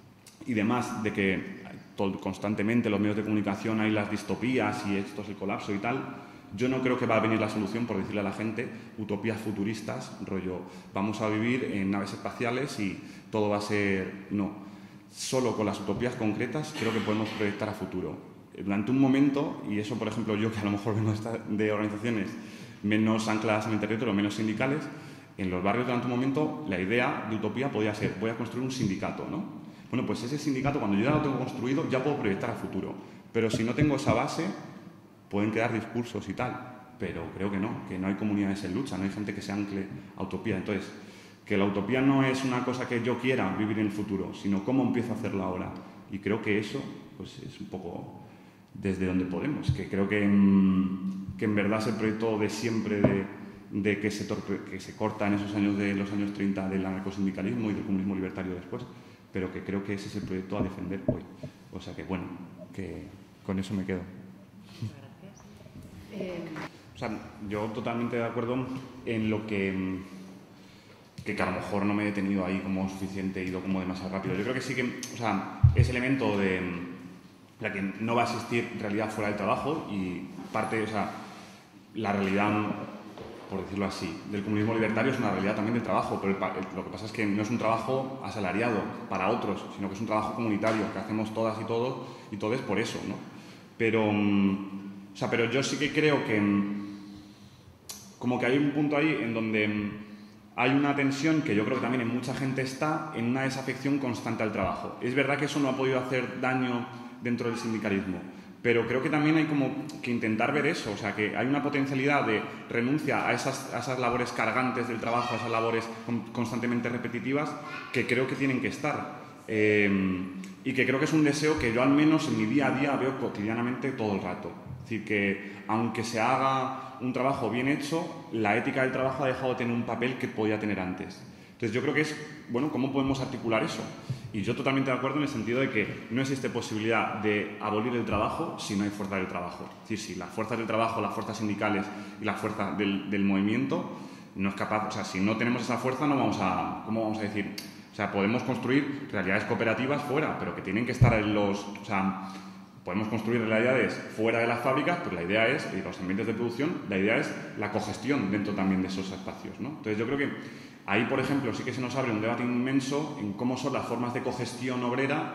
y demás, de que constantemente en los medios de comunicación hay las distopías y esto es el colapso y tal. Yo no creo que va a venir la solución por decirle a la gente utopías futuristas, rollo, vamos a vivir en naves espaciales y todo va a ser... No, solo con las utopías concretas creo que podemos proyectar a futuro. Durante un momento, y eso por ejemplo yo que a lo mejor vengo de organizaciones menos ancladas en el territorio, menos sindicales, en los barrios durante un momento la idea de utopía podía ser, voy a construir un sindicato, ¿no? Bueno, pues ese sindicato cuando yo ya lo tengo construido ya puedo proyectar a futuro, pero si no tengo esa base pueden quedar discursos y tal, pero creo que no, que no hay comunidades en lucha, no hay gente que se ancle a utopía. Entonces, que la utopía no es una cosa que yo quiera vivir en el futuro, sino cómo empiezo a hacerla ahora. Y creo que eso pues, es un poco desde donde podemos, que creo que, mmm, que en verdad es el proyecto de siempre de, de que, se torpe, que se corta en esos años de los años treinta del anarcosindicalismo y del comunismo libertario después, pero que creo que ese es el proyecto a defender hoy. O sea que, bueno, que con eso me quedo. Gracias. Eh... O sea, yo totalmente de acuerdo en lo que, que, que a lo mejor no me he detenido ahí como suficiente, he ido como demasiado rápido. Yo creo que sí que, o sea, ese elemento de la que no va a existir realidad fuera del trabajo y parte, o sea, la realidad por decirlo así, del comunismo libertario es una realidad también del trabajo, pero el, lo que pasa es que no es un trabajo asalariado para otros, sino que es un trabajo comunitario que hacemos todas y todos y todos por eso, ¿no? Pero, o sea, pero yo sí que creo que como que hay un punto ahí en donde hay una tensión que yo creo que también en mucha gente está en una desafección constante al trabajo. Es verdad que eso no ha podido hacer daño dentro del sindicalismo, pero creo que también hay como que intentar ver eso, o sea, que hay una potencialidad de renuncia a esas, a esas labores cargantes del trabajo, a esas labores constantemente repetitivas, que creo que tienen que estar. Eh, y que creo que es un deseo que yo al menos en mi día a día veo cotidianamente todo el rato. Es decir, que aunque se haga un trabajo bien hecho, la ética del trabajo ha dejado de tener un papel que podía tener antes. Entonces yo creo que es, bueno, ¿cómo podemos articular eso? Y yo totalmente de acuerdo en el sentido de que no existe posibilidad de abolir el trabajo si no hay fuerza del trabajo. Es decir, si las fuerzas del trabajo, las fuerzas sindicales y la fuerza del, del movimiento no es capaz, o sea, si no tenemos esa fuerza no vamos a, ¿cómo vamos a decir? O sea, podemos construir realidades cooperativas fuera, pero que tienen que estar en los, o sea, podemos construir realidades fuera de las fábricas, pero la idea es, y los ambientes de producción, la idea es la cogestión dentro también de esos espacios, ¿no? Entonces yo creo que ahí, por ejemplo, sí que se nos abre un debate inmenso en cómo son las formas de cogestión obrera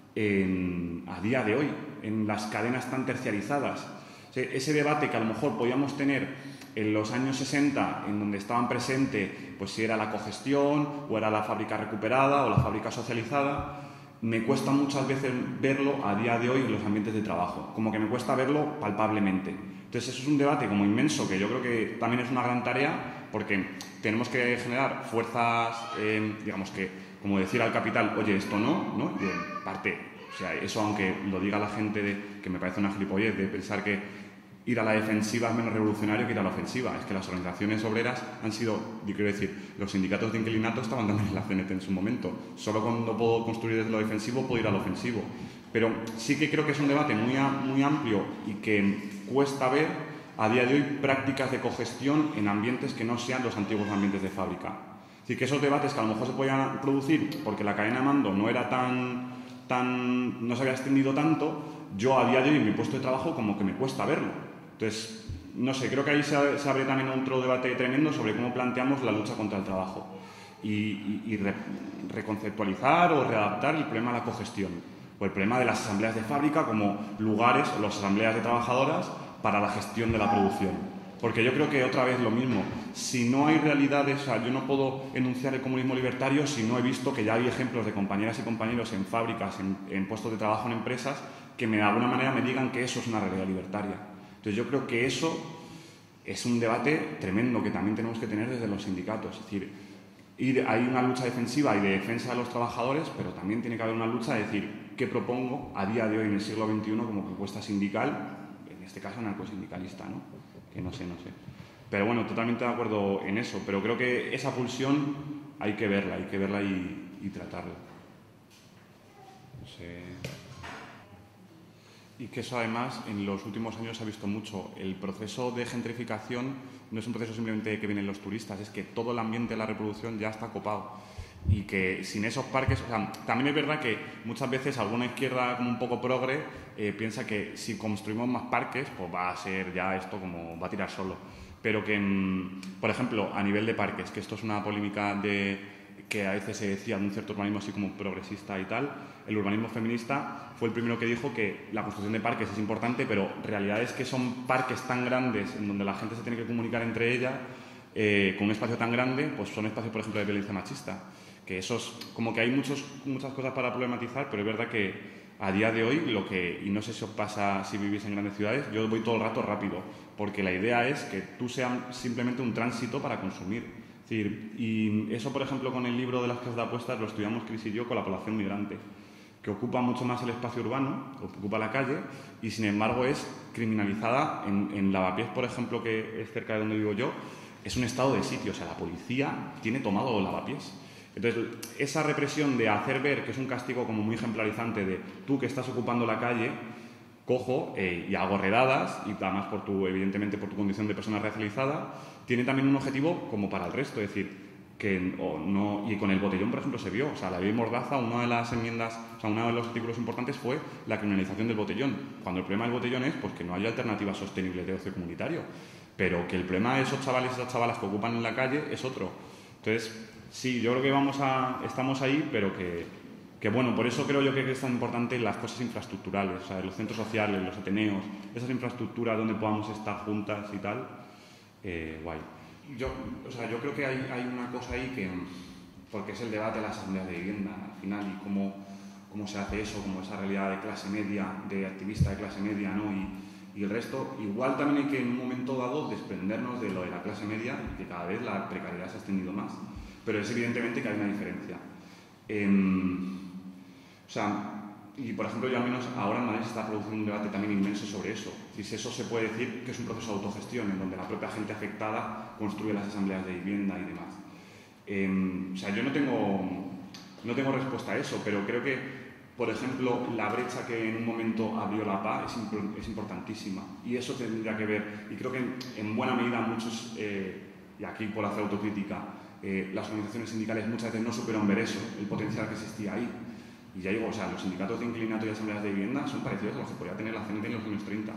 en, a día de hoy, en las cadenas tan terciarizadas. O sea, ese debate que a lo mejor podíamos tener en los años sesenta, en donde estaban presentes, pues si era la cogestión, o era la fábrica recuperada, o la fábrica socializada, me cuesta muchas veces verlo a día de hoy en los ambientes de trabajo, como que me cuesta verlo palpablemente. Entonces eso es un debate como inmenso, que yo creo que también es una gran tarea, porque tenemos que generar fuerzas, eh, digamos que, como decir al capital, oye, esto no, ¿no? Y en parte, o sea, eso aunque lo diga la gente, de, que me parece una gilipollez, de pensar que ir a la defensiva es menos revolucionario que ir a la ofensiva. Es que las organizaciones obreras han sido, yo quiero decir, los sindicatos de inquilinato estaban también en la C N T en su momento. Solo cuando puedo construir desde lo defensivo puedo ir al ofensivo. Pero sí que creo que es un debate muy, muy amplio y que cuesta ver a día de hoy prácticas de cogestión en ambientes que no sean los antiguos ambientes de fábrica. Es decir, que esos debates que a lo mejor se podían producir porque la cadena de mando no era tan, tan, no se había extendido tanto, yo a día de hoy en mi puesto de trabajo como que me cuesta verlo. Entonces, no sé, creo que ahí se abre también otro debate tremendo sobre cómo planteamos la lucha contra el trabajo y, y, y re, reconceptualizar o readaptar el problema de la cogestión o el problema de las asambleas de fábrica como lugares o las asambleas de trabajadoras para la gestión de la producción. Porque yo creo que otra vez lo mismo, si no hay realidades, o sea, yo no puedo enunciar el comunismo libertario si no he visto que ya hay ejemplos de compañeras y compañeros en fábricas, en, en puestos de trabajo en empresas, que me, de alguna manera me digan que eso es una realidad libertaria. Entonces yo creo que eso es un debate tremendo que también tenemos que tener desde los sindicatos. Es decir, ir, hay una lucha defensiva y de defensa de los trabajadores, pero también tiene que haber una lucha de decir qué propongo a día de hoy en el siglo veintiuno como propuesta sindical, en este caso anarcosindicalista, ¿no? Que no sé, no sé. Pero bueno, totalmente de acuerdo en eso, pero creo que esa pulsión hay que verla, hay que verla y, y tratarla. No sé. Y que eso además en los últimos años se ha visto mucho. El proceso de gentrificación no es un proceso simplemente que vienen los turistas, es que todo el ambiente de la reproducción ya está copado. Y que sin esos parques, o sea, también es verdad que muchas veces alguna izquierda como un poco progre eh, piensa que si construimos más parques, pues va a ser ya esto como va a tirar solo. Pero que, por ejemplo, a nivel de parques, que esto es una polémica de que a veces se decía de un cierto urbanismo así como progresista y tal, el urbanismo feminista fue el primero que dijo que la construcción de parques es importante, pero realidades que son parques tan grandes en donde la gente se tiene que comunicar entre ellas, eh, con un espacio tan grande, pues son espacios, por ejemplo, de violencia machista. Que esos, como que hay muchos, muchas cosas para problematizar, pero es verdad que a día de hoy, lo que, y no sé si os pasa si vivís en grandes ciudades, yo voy todo el rato rápido, porque la idea es que tú seas simplemente un tránsito para consumir. Es decir, y eso, por ejemplo, con el libro de las casas de apuestas lo estudiamos Cris y yo con la población migrante, que ocupa mucho más el espacio urbano, ocupa la calle, y sin embargo es criminalizada en, en Lavapiés, por ejemplo, que es cerca de donde vivo yo, es un estado de sitio, o sea, la policía tiene tomado Lavapiés. Entonces, esa represión de hacer ver que es un castigo como muy ejemplarizante de tú que estás ocupando la calle, cojo eh, y hago redadas, y además por tu, evidentemente por tu condición de persona racializada, tiene también un objetivo como para el resto, es decir, que o no, y con el botellón, por ejemplo, se vio, o sea, la ley Mordaza, una de las enmiendas, o sea, uno de los artículos importantes fue la criminalización del botellón, cuando el problema del botellón es pues, que no haya alternativas sostenibles de ocio comunitario. pero que el problema de esos chavales y esas chavalas que ocupan en la calle es otro. Entonces, sí, yo creo que vamos a, estamos ahí, pero que, que, bueno, por eso creo yo que es tan importante las cosas infraestructurales, o sea, los centros sociales, los ateneos, esas infraestructuras donde podamos estar juntas y tal, eh, guay. Yo, o sea, yo creo que hay, hay una cosa ahí que, porque es el debate de las asambleas de vivienda al final y cómo, cómo se hace eso, como esa realidad de clase media, de activista de clase media, ¿no? Y, y el resto, igual también hay que en un momento dado desprendernos de lo de la clase media y que cada vez la precariedad se ha extendido más. Pero es evidentemente que hay una diferencia. Eh, o sea, y por ejemplo, yo al menos ahora en Madrid se está produciendo un debate también inmenso sobre eso. Y si eso se puede decir que es un proceso de autogestión en donde la propia gente afectada construye las asambleas de vivienda y demás. Eh, o sea, yo no tengo, no tengo respuesta a eso, pero creo que, por ejemplo, la brecha que en un momento abrió la P A es, imp es importantísima y eso tendría que ver, y creo que en, en buena medida muchos, eh, y aquí por hacer autocrítica, eh, las organizaciones sindicales muchas veces no supieron ver eso, el potencial que existía ahí. Y ya digo, o sea, los sindicatos de inclinato y asambleas de vivienda son parecidos a los que podía tener la C N T en los años treinta.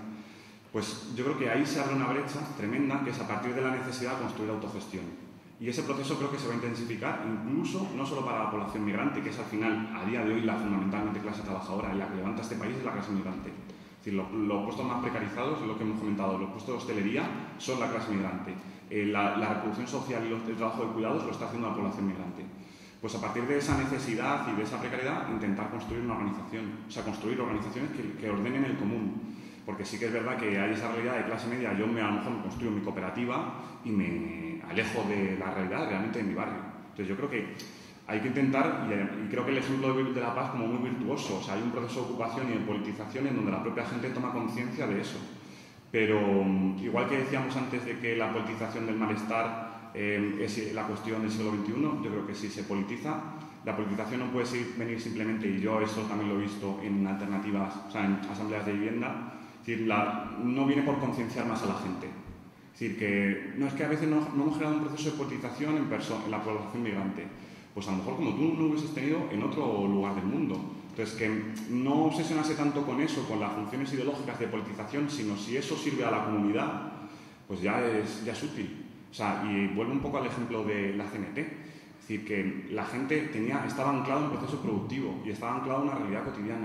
Pues yo creo que ahí se abre una brecha tremenda que es a partir de la necesidad de construir autogestión. Y ese proceso creo que se va a intensificar, incluso no solo para la población migrante, que es al final, a día de hoy, la fundamentalmente clase trabajadora y la que levanta este país es la clase migrante. Es decir, lo, los puestos más precarizados, es lo que hemos comentado, los puestos de hostelería son la clase migrante. Eh, la, la reproducción social y los, el trabajo de cuidados lo está haciendo la población migrante. Pues a partir de esa necesidad y de esa precariedad, intentar construir una organización, o sea, construir organizaciones que, que ordenen el común. Porque sí que es verdad que hay esa realidad de clase media, yo me, a lo mejor me construyo mi cooperativa y me alejo de la realidad realmente de mi barrio. Entonces yo creo que hay que intentar, y, y creo que el ejemplo de La Paz es como muy virtuoso, o sea, hay un proceso de ocupación y de politización en donde la propia gente toma conciencia de eso. Pero igual que decíamos antes de que la politización del malestar eh, es la cuestión del siglo veintiuno, yo creo que si se politiza, la politización no puede venir simplemente, y yo eso también lo he visto en alternativas, o sea, en asambleas de vivienda, es decir, la, no viene por concienciar más a la gente. Es decir, que no es que a veces no, no hemos generado un proceso de politización en, en la población migrante. Pues a lo mejor como tú lo hubieses tenido en otro lugar del mundo. Entonces, que no obsesionarse tanto con eso, con las funciones ideológicas de politización, sino si eso sirve a la comunidad, pues ya es, ya es útil. O sea, y vuelvo un poco al ejemplo de la C N T. Es decir, que la gente tenía, estaba anclada en un proceso productivo y estaba anclada en una realidad cotidiana.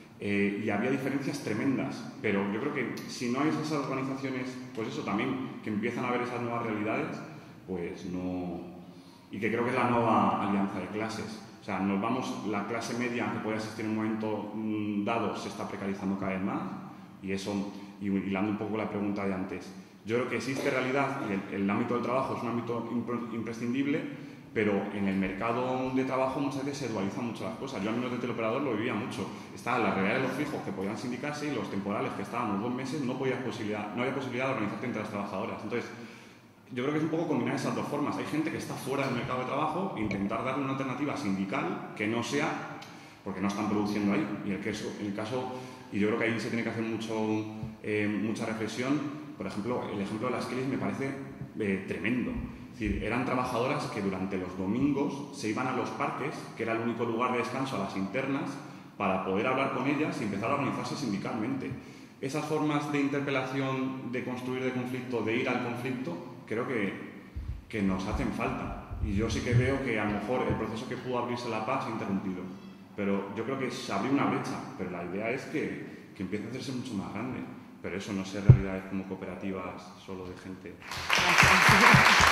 Eh, y había diferencias tremendas, pero yo creo que si no hay esas organizaciones, pues eso también, que empiezan a ver esas nuevas realidades, pues no... Y que creo que es la nueva alianza de clases. O sea, nos vamos, la clase media que puede existir en un momento mm, dado se está precarizando cada vez más, y eso, y hilando un poco la pregunta de antes, yo creo que existe realidad y el, el ámbito del trabajo es un ámbito imprescindible, pero en el mercado de trabajo muchas veces se dualizan mucho las cosas. Yo al menos de teleoperador lo vivía mucho. Estaba la realidad de los fijos que podían sindicarse y los temporales que estábamos dos meses no, podía posibilidad, no había posibilidad de organizarte entre las trabajadoras. Entonces, yo creo que es un poco combinar esas dos formas. Hay gente que está fuera del mercado de trabajo e intentar darle una alternativa sindical que no sea, porque no están produciendo ahí. Y el, que eso, el caso, y yo creo que ahí se tiene que hacer mucho, eh, mucha reflexión. Por ejemplo, el ejemplo de las Kellys me parece eh, tremendo. Es decir, eran trabajadoras que durante los domingos se iban a los parques, que era el único lugar de descanso a las internas, para poder hablar con ellas y empezar a organizarse sindicalmente. Esas formas de interpelación, de construir de conflicto, de ir al conflicto, creo que, que nos hacen falta. Y yo sí que veo que a lo mejor el proceso que pudo abrirse La Paz se ha interrumpido. Pero yo creo que se abrió una brecha, pero la idea es que, que empiece a hacerse mucho más grande. Pero eso no sé realidades como cooperativas solo de gente.